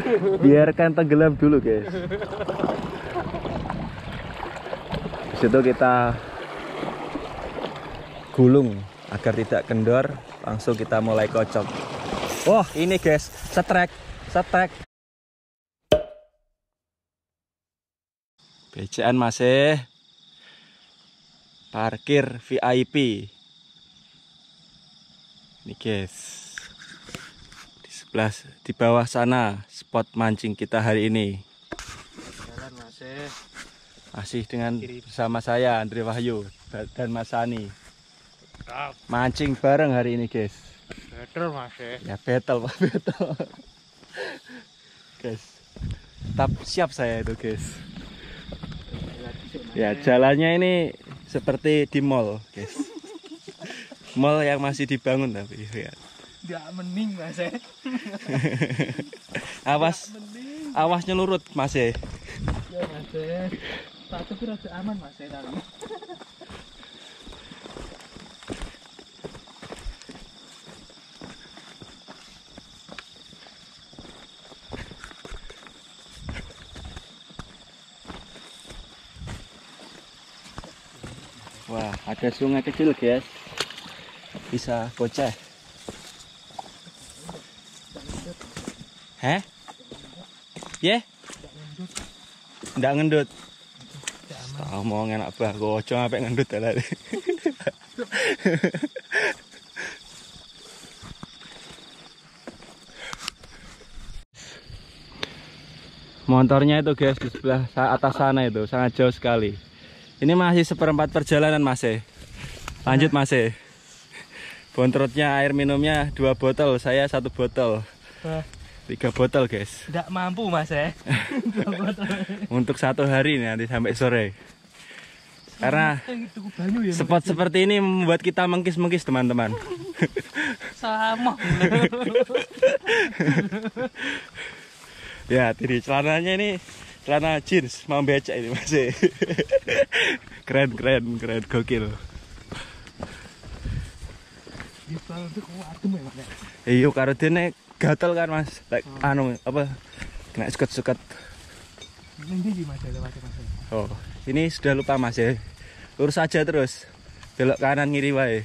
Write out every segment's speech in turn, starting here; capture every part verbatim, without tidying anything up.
Biarkan tenggelam dulu guys. Situ kita gulung agar tidak kendor, langsung kita mulai kocok. Wah, ini guys, setrek, setrek. Becaan masih parkir V I P. Ini guys, di sebelah, di bawah sana spot mancing kita hari ini. Jalan masih. Masih dengan bersama saya Andre Wahyu dan Mas Sani. Mancing bareng hari ini guys. Betul masih. Ya battle Pak, battle. Guys, tetap siap saya itu guys. Ya jalannya ini seperti di mall guys. Mall yang masih dibangun tapi ya. Nggak mending masih. Awas, awas nyelurut masih. Ya masih. Tapi kira aman masih tadi. Wah, ada sungai kecil guys. Bisa bocah. Heh? Ya? Yeah? Nggak ngendut. Tahu mau enak bah, goco sampai ngendut tadi. Motornya itu guys di sebelah atas sana itu sangat jauh sekali. Ini masih seperempat perjalanan masih. Lanjut masih. Bontrotnya air minumnya dua botol, saya satu botol. Tiga botol guys. Tidak mampu mas ya. Untuk satu hari nih, nanti sampai sore. Karena spot seperti ini membuat kita mengkis-mengkis teman-teman. Sama. Ya, tadi celananya ini celana jeans mau becak ini masih. Keren keren keren gokil. Iya karo dene gatel kan mas, like, oh. Anu apa kena suket-suket. Oh ini sudah lupa mas ya, lurus saja terus belok kanan kiri wae.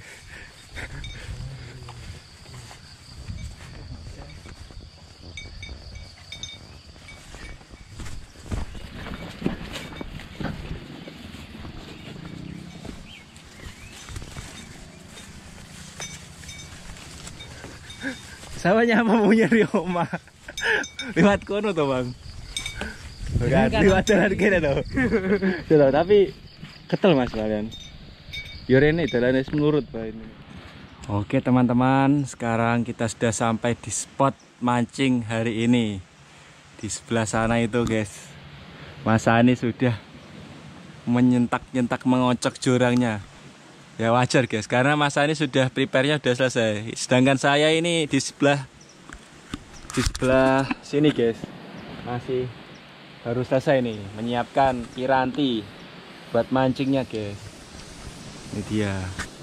Sawahnya apa punya di rumah? Lewat kono tuh bang. Bukan, lewat jalan kiri tuh. Tuh, tapi ketel mas kalian. Yorene jalannya menurut pak ini. Oke teman-teman, sekarang kita sudah sampai di spot mancing hari ini. Di sebelah sana itu guys, Mas Ani sudah menyentak-nyentak mengocok jurangnya. Ya wajar guys, karena Mas Ani sudah prepare-nya sudah selesai. Sedangkan saya ini di sebelah di sebelah sini guys, masih harus selesai nih menyiapkan piranti buat mancingnya guys. Ini dia.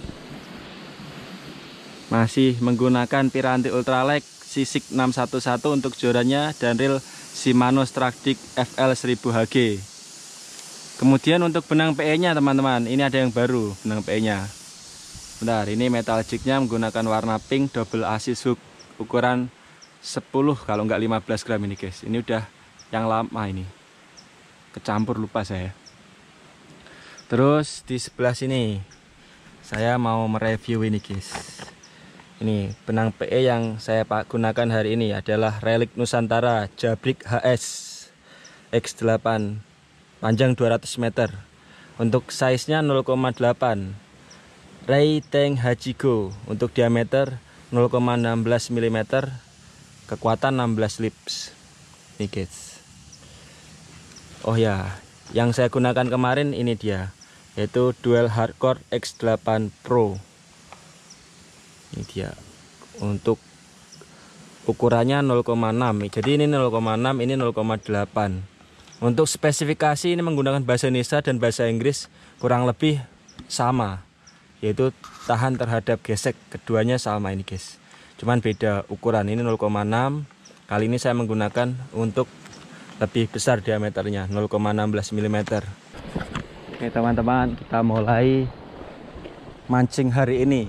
Masih menggunakan piranti ultralight sisik enam satu satu untuk jorannya dan reel Shimano Stradic F L seribu H G. Kemudian untuk benang P E-nya teman-teman, ini ada yang baru benang P E-nya. Bentar, ini metal jig-nya menggunakan warna pink double asis hook ukuran sepuluh kalau nggak lima belas gram ini guys. Ini udah yang lama ini. Kecampur lupa saya. Terus di sebelah sini saya mau mereview ini guys. Ini benang P E yang saya gunakan hari ini adalah Relic Nusantara Jabrik H S X delapan. Panjang dua ratus meter. Untuk size-nya nol koma delapan. Ray Teng Hajigo. Untuk diameter nol koma satu enam milimeter. Kekuatan enam belas lips. Ini guys. Oh ya, yang saya gunakan kemarin ini dia, yaitu Dual Hardcore X delapan Pro. Ini dia. Untuk ukurannya nol koma enam. Jadi ini nol koma enam, ini nol koma delapan. Untuk spesifikasi ini menggunakan bahasa Indonesia dan bahasa Inggris kurang lebih sama, yaitu tahan terhadap gesek, keduanya sama ini guys. Cuman beda ukuran, ini nol koma enam, Kali ini saya menggunakan untuk lebih besar diameternya, nol koma satu enam milimeter. Oke teman-teman, kita mulai mancing hari ini.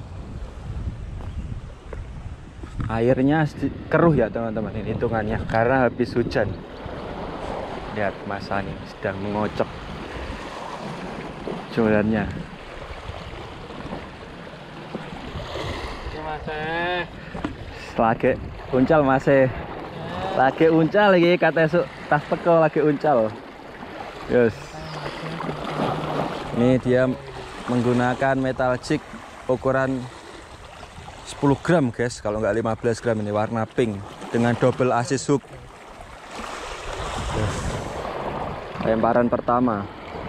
Airnya keruh ya teman-teman, ini hitungannya karena habis hujan. Lihat Mas Ani sedang mengocok jolannya. Lagi uncal masih lagi uncal lagi kata esok tas teko lagi uncal. Yes. Ini dia menggunakan metal jig ukuran sepuluh gram guys, kalau nggak lima belas gram, ini warna pink dengan double assist hook. Yes. Lemparan pertama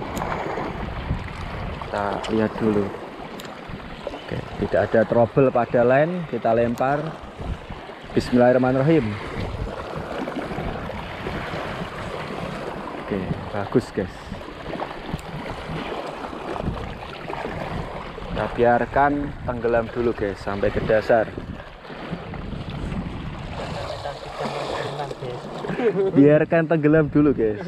kita lihat dulu. Oke, tidak ada trouble pada line, kita lempar. Bismillahirrahmanirrahim. Oke, bagus guys. Kita biarkan tenggelam dulu guys sampai ke dasar. Biarkan tenggelam dulu guys.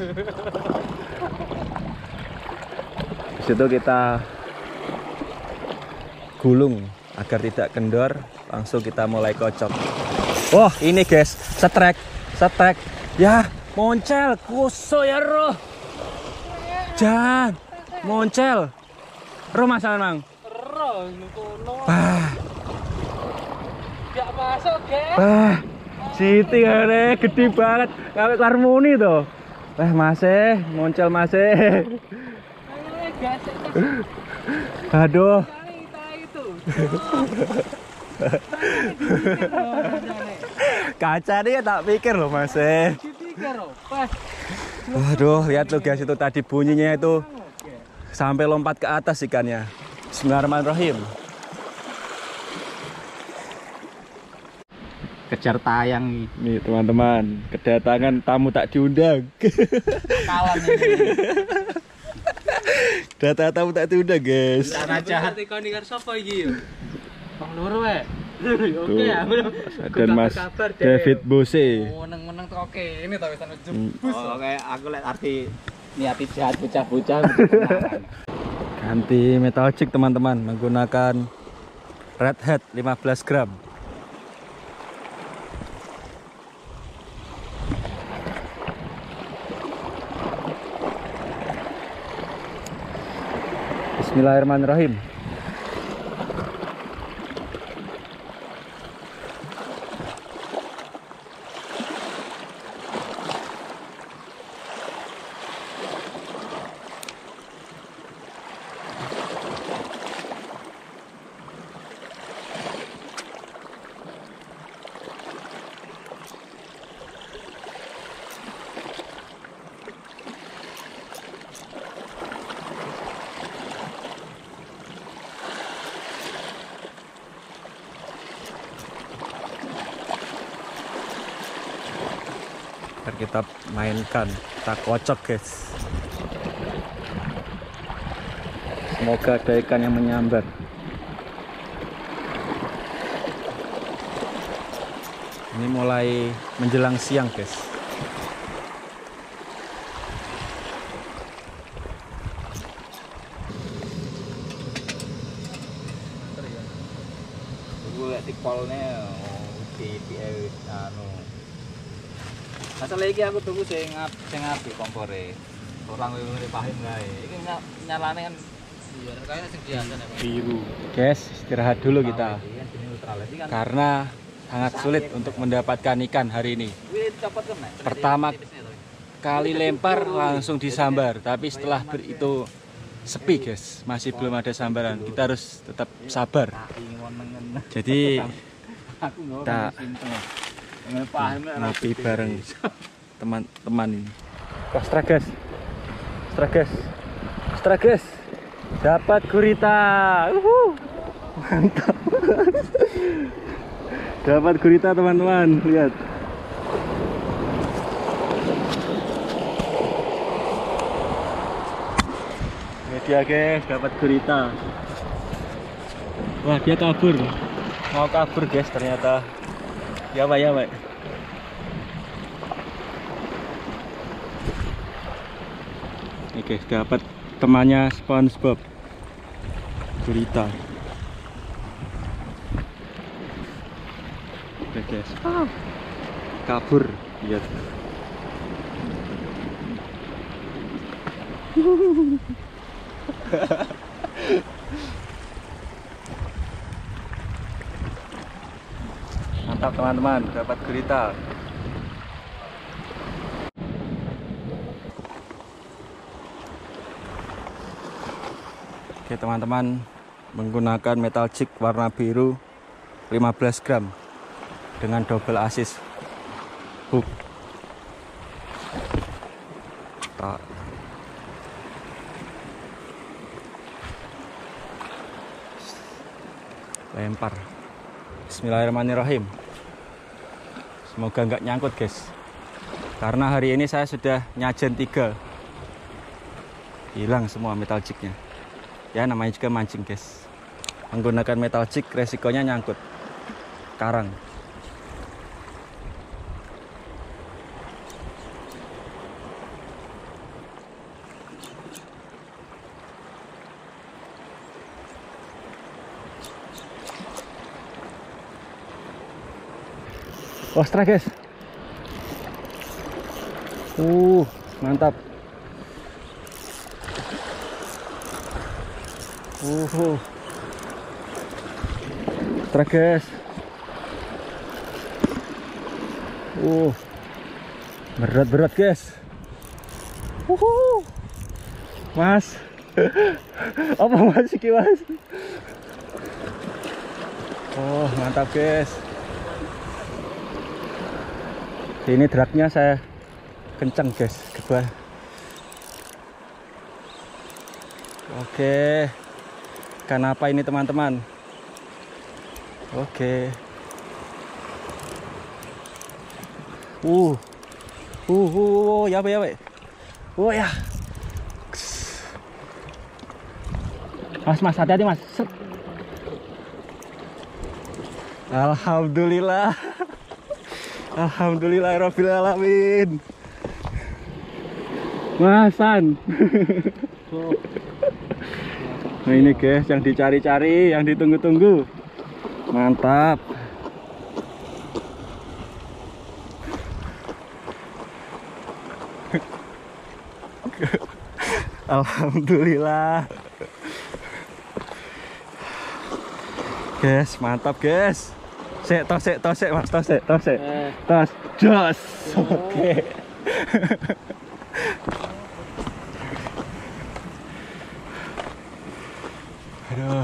Di situ kita gulung agar tidak kendor, langsung kita mulai kocok. Wah, ini guys, setrek, setrek. Ya, moncel, kuso ya roh. Jangan, moncel. Roh masalah mang. Roh, nukono. Bah. Gak masuk, guys. Bah. Siti kare gede banget. Kawet harmoni tuh. Eh, masih, moncel masih. Aduh. Kaca nih tak pikir loh mas eh. Waduh, lihat tuh guys, itu tadi bunyinya itu sampai lompat ke atas ikannya. Bismillahirrahmanirrahim. Kejar tayang nih teman-teman, kedatangan tamu tak diundang. kawan ini. Data tamu tak diundang guys. Cara jahat ikan ikan sopo iki yo. Bang loro wae. Oke ya. Dan Mas David Bose. Meneng-meneng tuh oke. Ini tau wis anu jebus. Oh, kayak aku lihat arti niati jahat bocah-bocah. Ganti metal jig teman-teman menggunakan red head lima belas gram. Bismillahirrahmanirrahim. Kita mainkan, kita kocok guys. Semoga ada ikan yang menyambar. Ini mulai menjelang siang guys. Gue tikpolnya di di anu. Masalah iki aku tunggu sing ngap sing ngapi kompore. Orang ngene paham gae. Iki nyalane kan iya kayaknya sing biasa nek Biru. Guys, istirahat dulu kita. Karena sangat sulit untuk mendapatkan ikan hari ini. Pertama kali lempar langsung disambar, tapi setelah ber itu sepi guys, masih belum ada sambaran. Kita harus tetap sabar. Jadi kita ngopi bareng teman-teman ini. Wah, strages, strages, strages. Dapat gurita, uhuh. Mantap. Dapat gurita teman-teman, lihat. Ini dia guys, dapat gurita. Wah, dia kabur, mau kabur guys ternyata. Ya pak, ya pak. Ini guys, dapat temannya SpongeBob, gurita. Oke guys, kabur, lihat. Mantap teman-teman, dapat gurita. Oke teman-teman, menggunakan metal jig warna biru lima belas gram dengan double assist hook. Tak. Lempar. Bismillahirrahmanirrahim. Semoga nggak nyangkut guys, karena hari ini saya sudah nyajen tiga, hilang semua metal jignya. Ya namanya juga mancing guys, menggunakan metal jig resikonya nyangkut karang. Oh, strike guys. Uh, mantap. Uh, strike guys. Uh, berat-berat guys. Uhuh. Mas. Apa mas iki mas? Oh, mantap guys. Ini dragnya saya kencang guys, ke bawah. Oke, ikan apa ini teman-teman? Oke. Uh, uh, uh, ya ya ya. Oh ya. Mas, mas, hati-hati mas. Set. Alhamdulillah. Alhamdulillahirabbil alamin. Masan. Nah ini guys, yang dicari-cari, yang ditunggu-tunggu. Mantap. Alhamdulillah. Guys, mantap guys. Sek, tos, sek, tos, sek, mas, tos, sek, tos, sek, tos, jos, oke. Aduh.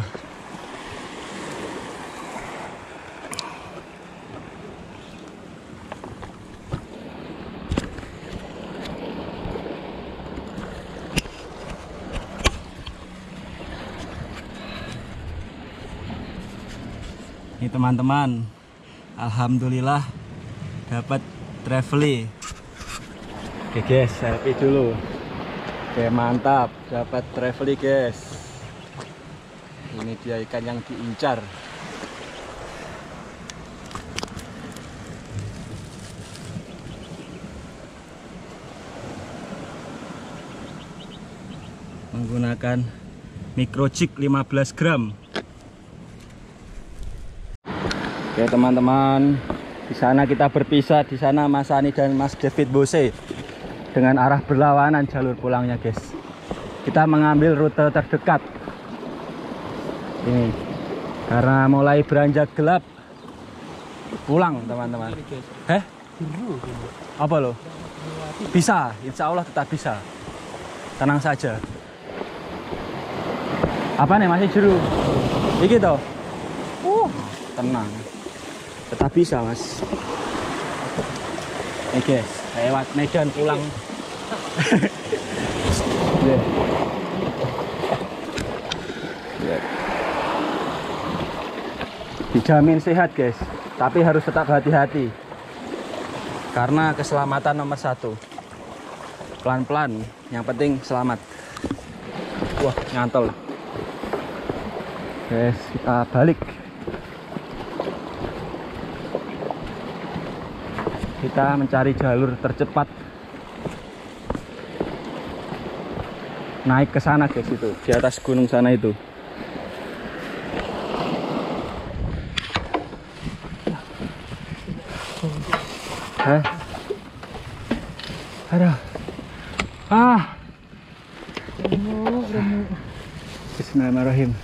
Ini teman-teman, alhamdulillah dapat trevely. Oke guys, selfie dulu. Oke mantap, dapat trevely guys. Ini dia ikan yang diincar. Menggunakan micro jig lima belas gram. Oke teman-teman, di sana kita berpisah. Di sana Mas Ani dan Mas David Bose dengan arah berlawanan jalur pulangnya guys. Kita mengambil rute terdekat ini karena mulai beranjak gelap. Pulang teman-teman. Eh? Apa lo? Bisa, insya Allah tetap bisa. Tenang saja. Apa nih masih jeru? Iki toh. Uh, tenang. Tetap bisa mas. Oke guys, lewat Medan pulang. Yeah. Yeah. Dijamin sehat guys, tapi harus tetap hati-hati karena keselamatan nomor satu. Pelan-pelan, yang penting selamat. Wah, nyantol. Guys, kita balik. Kita mencari jalur tercepat. naik ke sana guys, itu di atas gunung sana itu. Hah? Aduh. Ah. Bismillahirrahmanirrahim.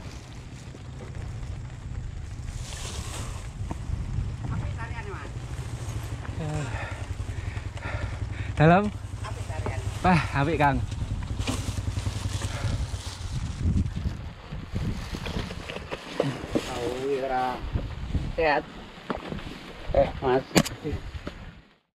Dalam? Wah, apik Kang. Tahu ora sehat. Eh, Mas.